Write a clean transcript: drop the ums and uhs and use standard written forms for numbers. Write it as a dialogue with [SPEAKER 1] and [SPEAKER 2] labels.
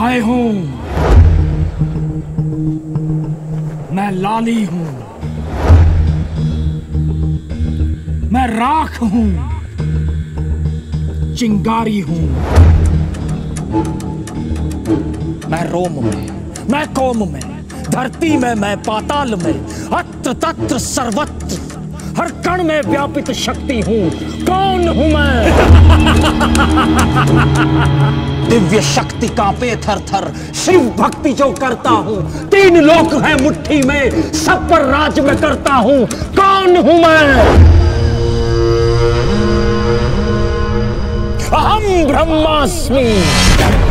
[SPEAKER 1] मैं हूं, मैं लाली हूं, मैं राख हूं, चिंगारी हूं, मैं रोम में, मैं कोम में, धरती में, मैं पाताल में, अत्र तत्र सर्वत्र हर कण में व्यापित शक्ति हूं। कौन हूं मैं? दिव्य शक्ति कांपे थर थर, शिव भक्ति जो करता हूं, 3 लोक है मुट्ठी में, सब पर राज में करता हूं। कौन हूं मैं? अहम ब्रह्मास्मि।